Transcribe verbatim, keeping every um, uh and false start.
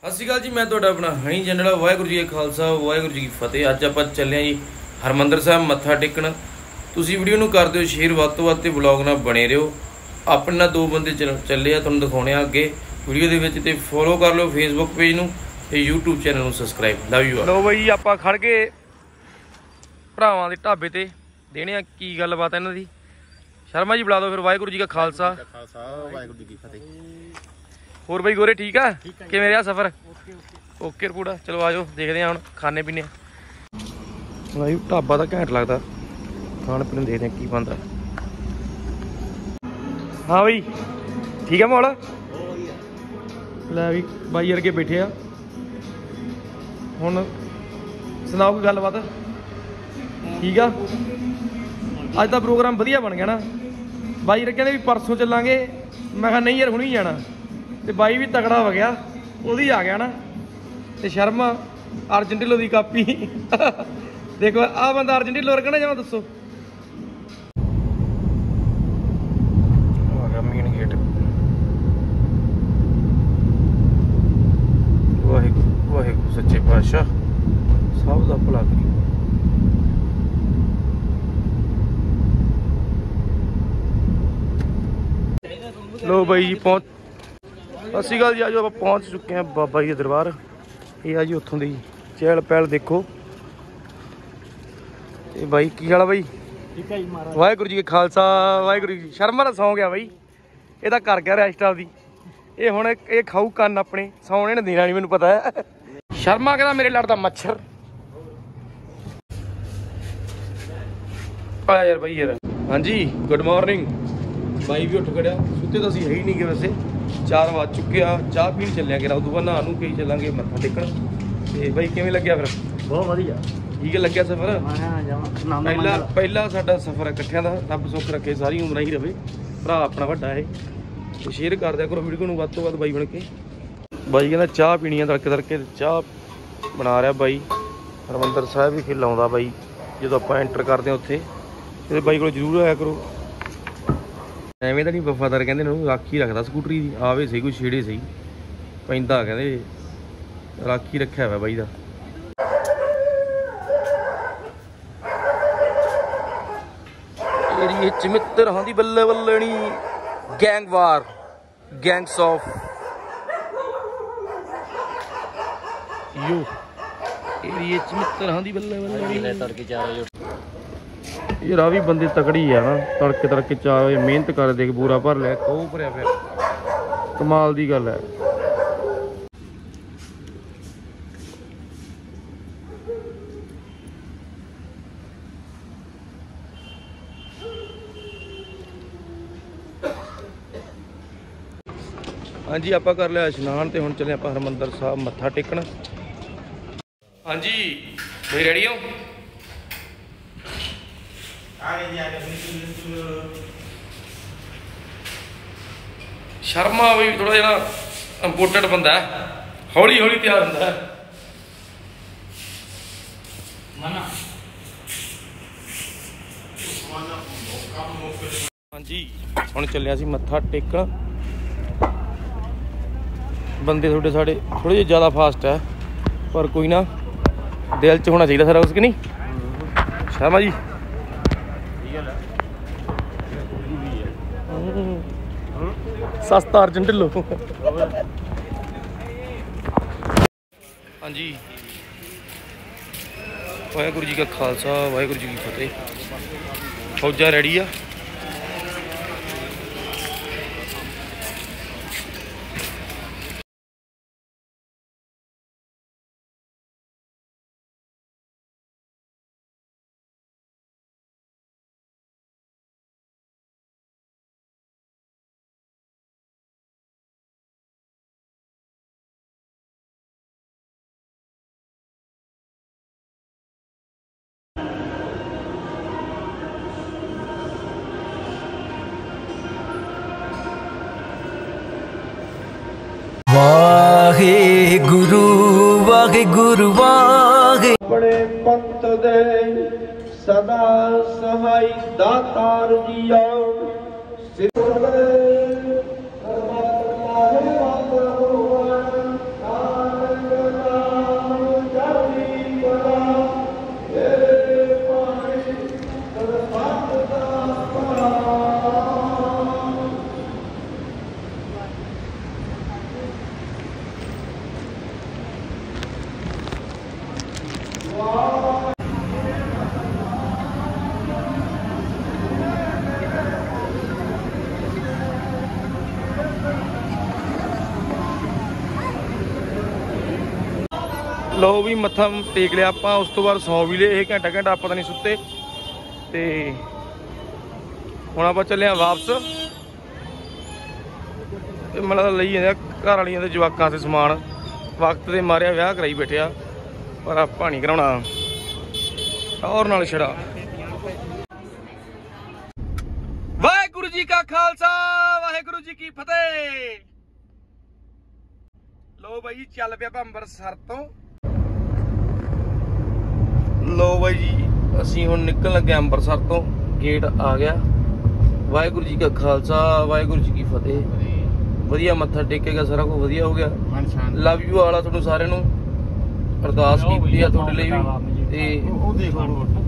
ਸਤਿ ਸ਼੍ਰੀ ਅਕਾਲ ਜੀ, मैं ਤੁਹਾਡਾ ਆਪਣਾ ਹਣੀ ਜੰਡਲਾ। ਵਾਹਿਗੁਰੂ ਜੀ ਕਾ ਖਾਲਸਾ ਵਾਹਿਗੁਰੂ ਜੀ ਕੀ ਫਤਿਹ। ਅੱਜ ਆਪਾਂ ਚੱਲੇ ਹਾਂ ਜੀ ਹਰਮੰਦਰ ਸਾਹਿਬ ਮੱਥਾ ਟੇਕਣ। ਤੁਸੀਂ ਵੀਡੀਓ ਨੂੰ ਕਰ ਦਿਓ ਸ਼ੇਅਰ ਵੱਧ ਤੋਂ ਵੱਧ ਤੇ ਵਲੌਗ ਨਾਲ ਬਣੇ ਰਹੋ। ਆਪਣੇ ਨਾਲ ਦੋ ਬੰਦੇ ਚੱਲੇ ਆ, ਤੁਹਾਨੂੰ ਦਿਖਾਉਣੇ ਆ ਅੱਗੇ ਵੀਡੀਓ ਦੇ ਵਿੱਚ। ਤੇ ਫੋਲੋ ਕਰ ਲਓ ਫੇਸਬੁੱਕ ਪੇਜ ਨੂੰ ਤੇ ਯੂਟਿਊਬ ਚੈਨਲ ਨੂੰ ਸਬਸਕ੍ਰਾਈਬ। Love you. ਲੋ ਬਾਈ ਆਪਾਂ ਖੜ ਗਏ ਭਰਾਵਾਂ ਦੇ ਢਾਬੇ ਤੇ, ਦੇਣੇ ਆ ਕੀ ਗੱਲਬਾਤ ਇਹਨਾਂ ਦੀ। ਸ਼ਰਮਾ ਜੀ ਬੁਲਾ ਦਿਓ ਫਿਰ। ਵਾਹਿਗੁਰੂ ਜੀ ਕਾ ਖਾਲਸਾ ਵਾਹਿਗੁਰੂ ਜੀ ਕੀ ਫਤਿਹ। ਹੋਰ ਬਾਈ ਗੋਰੇ ਠੀਕ ਆ? ਕਿਵੇਂ ਰਿਹਾ ਸਫ਼ਰ? Okay report. ਚਲੋ ਆਜੋ ਦੇਖਦੇ ਹਾਂ ਹੁਣ ਖਾਣੇ ਪੀਣੇ। ਬਾਈ ਢਾਬਾ ਤਾਂ ਘੈਂਟ ਲੱਗਦਾ, ਖਾਣ ਪੀਣ ਦੇਖਦੇ ਹਾਂ ਕੀ ਬਣਦਾ। ਹਾਂ ਬਾਈ ਠੀਕ ਆ ਮਾਹੌਲ? ਲੈ ਵੀ ਬਾਈ ਵਰਗੇ ਬੈਠੇ ਆ। ਹੁਣ ਸੁਣਾਓ ਕੋਈ ਗੱਲਬਾਤ। ਠੀਕ ਆ, ਅੱਜ ਦਾ ਪ੍ਰੋਗਰਾਮ ਵਧੀਆ ਬਣ ਗਿਆ ਨਾ। ਬਾਈ ਯਾਰ ਕਹਿੰਦੇ ਵੀ ਪਰਸੋਂ ਚੱਲਾਂਗੇ, ਮੈਂ ਕਿਹਾ ਨਹੀਂ ਯਾਰ ਹੁਣੀ ਜਾਣਾ। ਤੇ ਬਾਈ ਵੀ ਤਕੜਾ ਹੋ ਗਿਆ, ਉਹਦੀ ਆ ਗਿਆ ਨਾ। ਤੇ ਸ਼ਰਮਾ ਅਰਜਨ ਢਿੱਲੋਂ ਦੀ ਕਾਪੀ ਦੇਖੋ, ਆਹ ਬੰਦਾ ਅਰਜਨ ਢਿੱਲੋਂ ਵਰਗਾ ਨਾ ਜਮਾ। ਦੱਸੋ ਆ ਗਿਆ ਮੇਨ ਗੇਟ। ਵਾਹਿਗੁਰੂ ਵਾਹਿਗੁਰੂ ਸੱਚੇ ਪਾਤਸ਼ਾਹ ਸਭ ਦਾ ਭਲਾ ਕਰੀ। ਲੋ ਬਾਈ ਜੀ ਪਹੁੰਚ। ਸਤਿ ਸ਼੍ਰੀ ਅਕਾਲ ਜੀ। ਆਜੋ ਆਪਾਂ ਪਹੁੰਚ ਚੁੱਕੇ ਹਾਂ ਬਾਬਾ ਜੀ ਦੇ ਦਰਬਾਰ। ਇਹ ਆ ਜੀ ਉੱਥੋਂ ਦੀ ਚਹਿਲ ਪਹਿਲ ਦੇਖੋ। ਤੇ ਬਾਈ ਕੀ ਹਾਲ ਆ ਬਾਈ? ਠੀਕ ਹੈ ਜੀ ਮਹਾਰਾਜ। ਵਾਹਿਗੁਰੂ ਜੀ ਕਾ ਖਾਲਸਾ ਵਾਹਿਗੁਰੂ ਜੀ। ਸ਼ਰਮਾ ਦਾ ਸੌਂ ਗਿਆ ਬਾਈ, ਇਹ ਤਾਂ ਕਰ ਗਿਆ ਰੈਸਟ ਆਪਦੀ। ਇਹ ਹੁਣ ਇਹ ਖਾਊ ਕੰਨ ਆਪਣੇ, ਸੌਣ ਇਹਨੇ ਦੇਣਾ ਨਹੀਂ, ਮੈਨੂੰ ਪਤਾ ਹੈ। ਸ਼ਰਮਾ ਕਹਿੰਦਾ ਮੇਰੇ ਲੜਦਾ ਮੱਛਰ। ਆ ਯਾਰ ਬਾਈ ਯਾਰ। ਹਾਂਜੀ ਗੁੱਡ ਮਾਰਨਿੰਗ। ਬਾਈ ਵੀ ਉੱਠ ਖੜਿਆ, ਸੁੱਤੇ ਤਾਂ ਅਸੀਂ ਹੈ ਹੀ ਨਹੀਂ ਗੇ ਵੈਸੇ। ਚਾਰ ਵੱਜ ਚੁੱਕੇ ਆ, ਚਾਹ ਪੀਣ ਚੱਲਿਆ ਕਿ ਉਦੋਂ ਬਾਅਦ ਨਹਾ ਨੂੰ ਕਈ ਚੱਲਾਂਗੇ ਮੱਥਾ ਟੇਕਣ। ਤੇ ਬਾਈ ਕਿਵੇਂ ਲੱਗਿਆ ਫਿਰ? ਬਹੁਤ ਵਧੀਆ, ਠੀਕ ਲੱਗਿਆ ਸਫ਼ਰ? ਪਹਿਲਾ ਪਹਿਲਾ ਸਾਡਾ ਸਫ਼ਰ ਇਕੱਠਿਆਂ ਦਾ। ਰੱਬ ਸੁੱਖ ਰੱਖੇ, ਸਾਰੀ ਉਮਰ ਹੀ ਰਵੇ। ਭਰਾ ਆਪਣਾ ਵੱਡਾ ਇਹ। ਤੇ ਸ਼ੇਅਰ ਕਰ ਦਿਆ ਕਰੋ ਵੀਡੀਓ ਨੂੰ ਵੱਧ ਤੋਂ ਵੱਧ ਬਾਈ ਬਣ ਕੇ। ਬਾਈ ਕਹਿੰਦਾ ਚਾਹ ਪੀਣੀ ਆ ਤੜਕੇ ਤੜਕੇ। ਚਾਹ ਬਣਾ ਰਿਹਾ ਬਾਈ। ਹਰਮੰਦਰ ਸਾਹਿਬ ਵੀ ਖਿਲਾਉਂਦਾ ਬਾਈ ਜਦੋਂ ਆਪਾਂ ਐਂਟਰ ਕਰਦੇ ਹਾਂ ਉੱਥੇ। ਤੇ ਬਾਈ ਕੋਲ ਜ਼ਰੂਰ ਆਇਆ ਕਰੋ। ਐਵੇਂ ਤਾਂ ਨਹੀਂ ਵਫਾਦਾਰ ਕਹਿੰਦੇ ਨੂੰ, ਰਾਖੀ ਰੱਖਦਾ ਸਕੂਟਰੀ ਦੀ। ਆਵੇ ਸਹੀ ਕੋਈ ਛੇੜੇ ਸਹੀ ਪੈਂਦਾ, ਕਹਿੰਦੇ ਰਾਖੀ ਰੱਖਿਆ ਹੋਇਆ ਬਾਈ ਦਾ। ਏਰੀਏ ਚ ਮਿੱਤਰਾਂ ਦੀ ਬੱਲੇ ਬੱਲਣੀ, gang war, gangs of you. ਏਰੀਏ ਚ ਮਿੱਤਰਾਂ ਦੀ ਬੱਲੇ ਬੱਲਣੀ। ਤੜਕੇ ਚਾਰ ਵਜੇ ਯਾਰ ਆ ਵੀ ਬੰਦੇ ਤਕੜੀ ਆ ਨਾ। ਤੜਕੇ ਤੜਕੇ ਚਾਰ ਵਜੇ ਮਿਹਨਤ ਕਰ ਦੇ ਕੇ ਬੂਰਾ ਭਰ ਲਿਆ, ਉਹ ਭਰਿਆ ਫਿਰ। ਕਮਾਲ ਦੀ ਗੱਲ ਹੈ। ਹਾਂਜੀ ਆਪਾਂ ਕਰ ਲਿਆ ਇਸ਼ਨਾਨ ਤੇ ਹੁਣ ਚੱਲੇ ਆਪਾਂ ਹਰਮੰਦਰ ਸਾਹਿਬ ਮੱਥਾ ਟੇਕਣ। ਹਾਂਜੀ ਬਈ ਰੈਡੀ ਹੋ? ਸ਼ਰਮਾ ਵੀ ਥੋੜਾ ਜਿਹਾ ਇੰਪੋਰਟੈਂਟ ਬੰਦਾ ਹੈ, ਹੌਲੀ ਹੌਲੀ ਤਿਆਰ ਹੁੰਦਾ ਹੈ। ਹਾਂਜੀ ਹੁਣ ਚੱਲਿਆ ਸੀ ਮੱਥਾ ਟੇਕਣ। ਬੰਦੇ ਤੁਹਾਡੇ ਸਾਡੇ ਥੋੜੇ ਜਿਹੇ ਜ਼ਿਆਦਾ ਫਾਸਟ ਹੈ, ਪਰ ਕੋਈ ਨਾ, ਦਿਲ 'ਚ ਹੋਣਾ ਚਾਹੀਦਾ ਸਾਰਾ ਕੁਛ ਕਿ ਨਹੀਂ ਸ਼ਰਮਾ ਜੀ? ਸਸਤਾ ਅਰਜਨ ਢਿੱਲੋਂ। ਹਾਂਜੀ ਵਾਹਿਗੁਰੂ ਜੀ ਕਾ ਖਾਲਸਾ ਵਾਹਿਗੁਰੂ ਜੀ ਕੀ ਫਤਿਹ। ਫੌਜਾਂ ਰੈਡੀ ਆ। ਵਾਹਿਗੁਰੂ ਵਾਹਿਗੁਰੂ ਵਾਹਿ। ਆਪਣੇ ਪੰਥ ਦੇ ਸਦਾ ਸਹਾਈ ਦਾਤਾਰ ਜੀਓ। ਸਿਰ ਲਓ ਵੀ ਮੱਥਾ ਟੇਕ ਲਿਆ ਆਪਾਂ, ਉਸ ਤੋਂ ਬਾਅਦ ਸੌਂ ਵੀ ਲਏ। ਇਹ ਘੰਟਾ ਘੰਟਾ ਆਪਾਂ ਤਾਂ ਨਹੀਂ ਸੁੱਤੇ ਤੇ ਹੁਣ ਆਪਾਂ ਚੱਲੇ ਆ ਵਾਪਸ। ਤੇ ਮਤਲਬ ਲਈ ਜਾਂਦੇ ਘਰ ਵਾਲੀਆਂ ਦੇ ਜਵਾਕਾਂ ਤੇ ਸਮਾਨ, ਵਕਤ ਦੇ ਮਾਰਿਆ ਵਿਆਹ ਕਰਾਈ ਬੈਠਿਆ, ਪਰ ਆਪਾਂ ਨਹੀਂ ਕਰਾਉਣਾ ਔਰ ਨਾਲ ਛੜਾ। ਵਾਹਿਗੁਰੂ ਜੀ ਕਾ ਖਾਲਸਾ ਵਾਹਿਗੁਰੂ ਜੀ ਕੀ ਫਤਿਹ। ਲੋ ਬਾਈ ਜੀ ਚੱਲ ਪਿਆ ਆਪਾਂ ਅੰਮ੍ਰਿਤਸਰ ਤੋਂ। ਲੋ ਬਾਈ ਜੀ ਅਸੀਂ ਹੁਣ ਨਿਕਲਣ ਲੱਗੇ ਅੰਮ੍ਰਿਤਸਰ ਤੋਂ, ਗੇਟ ਆ ਗਿਆ। ਵਾਹਿਗੁਰੂ ਜੀ ਕਾ ਖਾਲਸਾ ਵਾਹਿਗੁਰੂ ਜੀ ਕੀ ਫਤਿਹ। ਵਧੀਆ ਮੱਥਾ ਟੇਕੇਗਾ, ਸਾਰਾ ਕੁਝ ਵਧੀਆ ਹੋ ਗਿਆ। ਲਵ ਯੂ ਵਾਲਾ ਤੁਹਾਨੂੰ ਸਾਰਿਆਂ ਨੂੰ, ਅਰਦਾਸ ਕੀਤੀ ਆ ਤੁਹਾਡੇ ਲਈ ਵੀ। ਤੇ ਉਹ ਦੇਖ ਲਓ